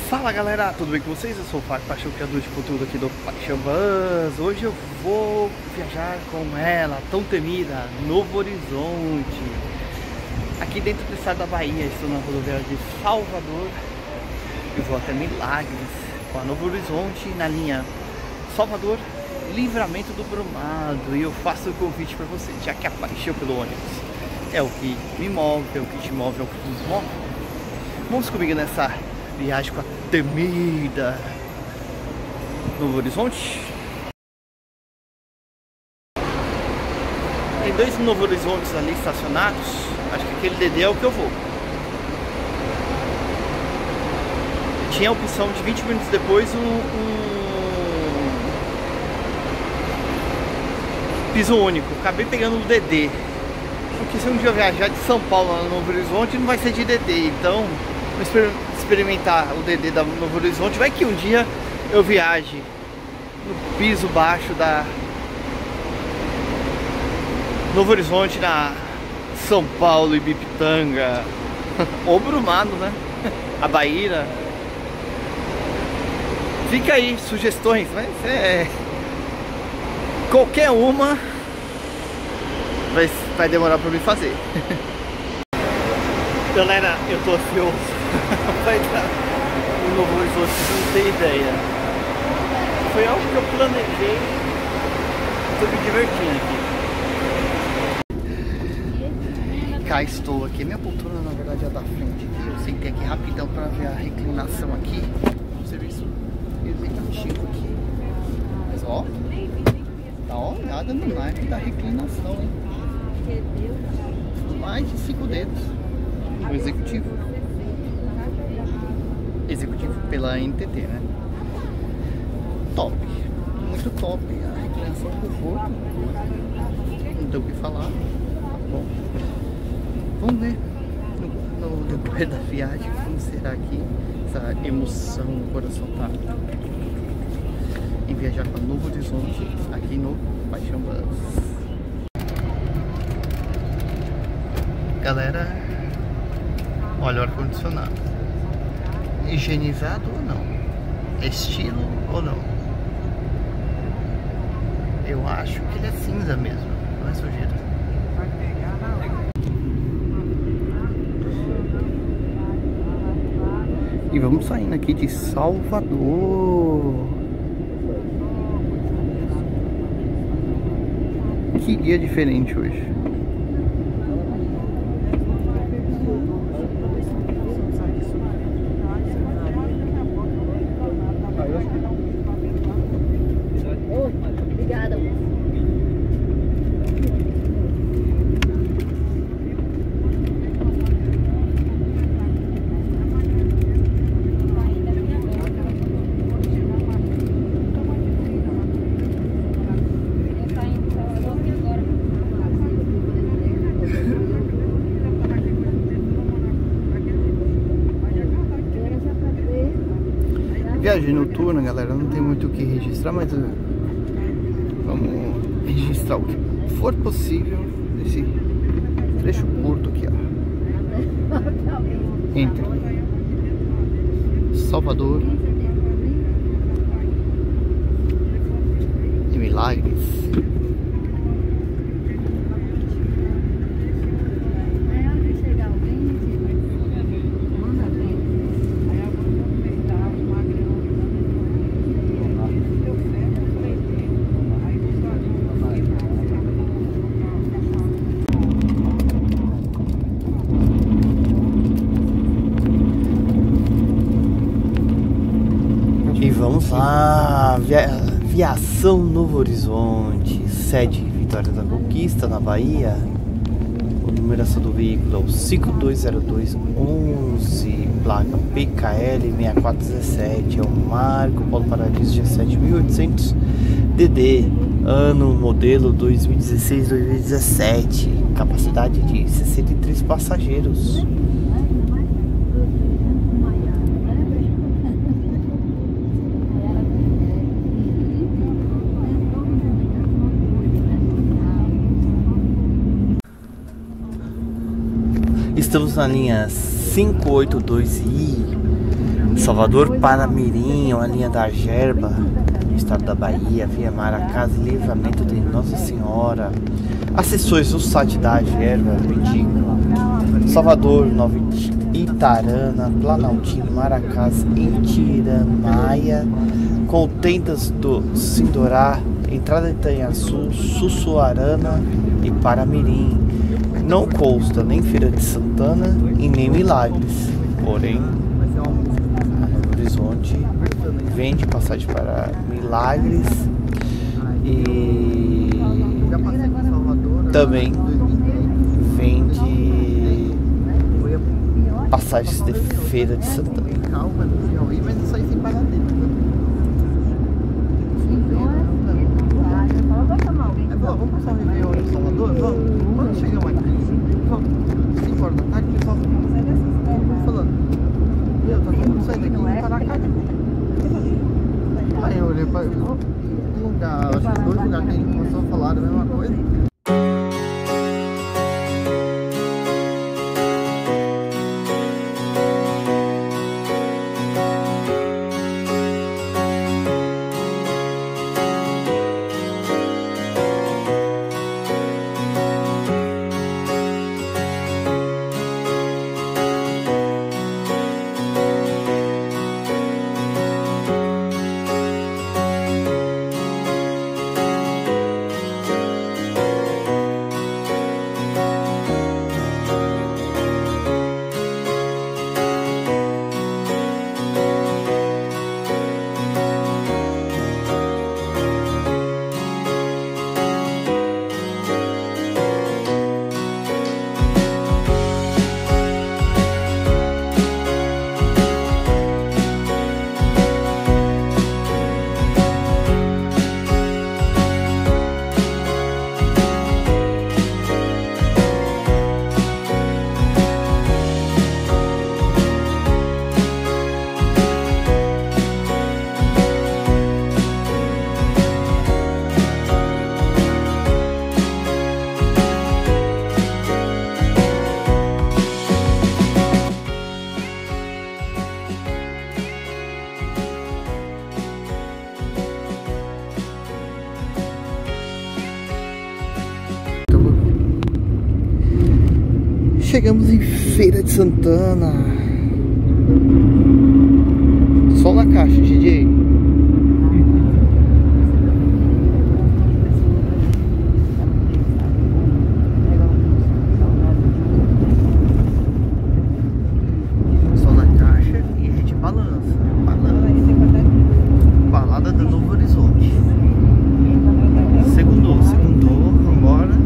Fala galera, tudo bem com vocês? Eu sou o Fábio Paixão, criador de conteúdo aqui do Paixão Buzz. Hoje eu vou viajar com ela, tão temida, Novo Horizonte. Aqui dentro do estado da Bahia, estou na rodoviária de Salvador. Eu vou até Milagres, com a Novo Horizonte, na linha Salvador, Livramento do Brumado. E eu faço o convite para você, já que a paixão pelo ônibus é o que me move, é o que te move, é o que nos move. Vamos comigo nessa viagem com a temida Novo Horizonte. Tem dois Novo Horizontes ali estacionados. Acho que aquele DD é o que eu vou. Tinha a opção de 20 minutos depois um piso único. Acabei pegando o DD, porque se um dia eu viajar de São Paulo a Novo Horizonte não vai ser de DD. Então vou experimentar o DD da Novo Horizonte. Vai que um dia eu viaje no piso baixo da Novo Horizonte, na São Paulo, Ibipitanga ou Brumado, né? A Bahia. Fica aí sugestões, mas qualquer uma vai demorar para me fazer. Galera, eu tô ansioso. Vai dar um Novo Horizonte, não tem ideia. Foi algo que eu planejei. Tô me divertindo aqui. Cá estou aqui. Minha poltrona na verdade é da frente. Eu sentei aqui rapidão para ver a reclinação aqui. O serviço executivo aqui. Mas ó, dá uma olhada no naipe da reclinação, hein? Mais de 5 dedos. O executivo pela NTT, né? Top, muito top. A reclinação do conforto, não tem o que falar. Bom, vamos ver no decorrer da viagem como será aqui essa emoção no coração, tá? Em viajar para Novo Horizonte aqui no Paixão Buzz. Galera, olha o ar-condicionado. Higienizado ou não? Estilo ou não? Eu acho que ele é cinza mesmo, não é sujeira. E vamos saindo aqui de Salvador. Que dia diferente hoje. Obrigada. Viagem noturna, galera, não tem muito o que registrar, mas vamos registrar o que for possível nesse trecho curto aqui, ó. Entre Salvador e Milagres. E vamos lá, Viação Novo Horizonte, sede Vitória da Conquista, na Bahia. A numeração do veículo é o 520211, placa PKL 6417, é o Marco Polo Paradiso G7800 DD, ano modelo 2016-2017, capacidade de 63 passageiros. Estamos na linha 582I Salvador para Mirim, a linha da Gerba, no estado da Bahia, Via Mar, a Casa e Livramento de Nossa Senhora. Acessões do site da Gerba, eu indico. Salvador, Nova Itarana, Planaltino, Maracás, Intiramaia, com tendas do Sindorá, entrada de Itanhaçu, Sussuarana e Paramirim. Não consta nem Feira de Santana e nem Milagres, porém a Novo Horizonte vende passagem para Milagres e também vende passagens de Feira de Santana. Vamos passar o Réveillon em Salvador? Vamos? Quando chegamos aqui? Vamos? 5 horas da tarde, o pessoal tá falando. Meu, tá todo mundo saindo daqui e parar a casa. Aí eu olhei para um lugar, acho que 2 lugares que a gente começou a falar a mesma coisa. Chegamos em Feira de Santana. Só na caixa, DJ. Só na caixa e a gente balança. Balada do Novo Horizonte. Segundou, vambora.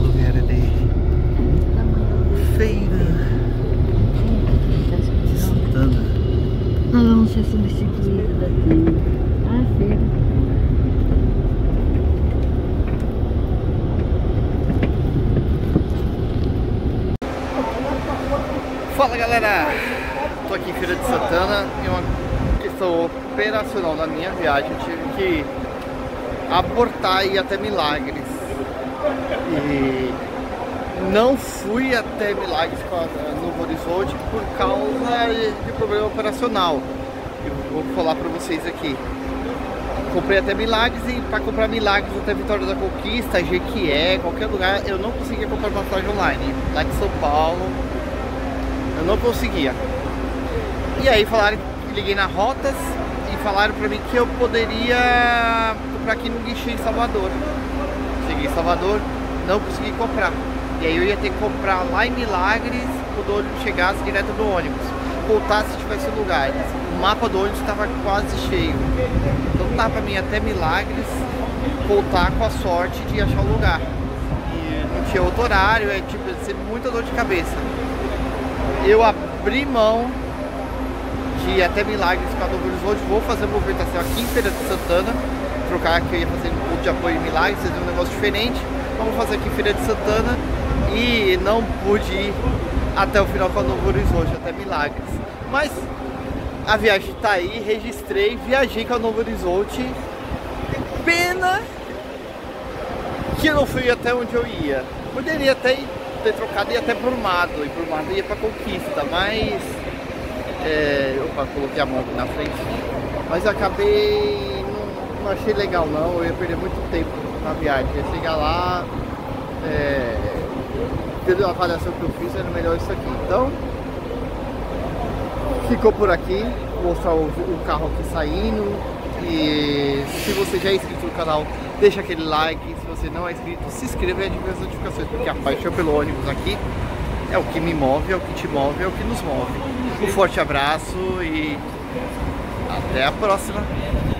Feira de Santana. caixa substituída da TIM. Ah, feira. Fala galera, tô aqui em Feira de Santana e uma questão operacional da minha viagem. Eu tive que abortar e ir até Milagres e não fui até Milagres no Novo Horizonte por causa de problema operacional. Eu vou falar pra vocês aqui. Comprei até Milagres e para comprar Milagres até Vitória da Conquista, Jequié, qualquer lugar, eu não conseguia comprar passagem online. Lá de São Paulo eu não conseguia. E aí falaram, liguei na Rotas e falaram pra mim que eu poderia comprar aqui no guichê em Salvador. Cheguei em Salvador, não consegui comprar. E aí eu ia ter que comprar lá em Milagres quando o ônibus chegasse direto do ônibus. Voltar se tivesse lugar. O mapa do ônibus estava quase cheio. Então não dá pra mim até Milagres voltar com a sorte de achar um lugar. E não tinha outro horário, tipo, ia ser muita dor de cabeça. Eu abri mão de ir até Milagres para Novo Horizonte. Vou fazer a movimentação aqui em Feira de Santana. Trocar que eu ia fazer um ponto de apoio em Milagres, fazer um negócio diferente. Vamos fazer aqui em Feira de Santana. E não pude ir até o final para Novo Horizonte, até Milagres. Mas a viagem tá aí, registrei, viajei com a Novo Horizonte. Pena que eu não fui até onde eu ia. Poderia até ter trocado e ir até Brumado, e Brumado ia pra Conquista, mas opa, coloquei a mão aqui na frente, mas acabei, não achei legal não, eu ia perder muito tempo na viagem, ia chegar lá, pela avaliação que eu fiz, era melhor isso aqui. Então ficou por aqui, vou mostrar o carro aqui saindo. E se você já é inscrito no canal, deixa aquele like. Se você não é inscrito, se inscreva e ative as notificações, porque a paixão pelo ônibus aqui é o que me move, é o que te move, é o que nos move. Um forte abraço e até a próxima!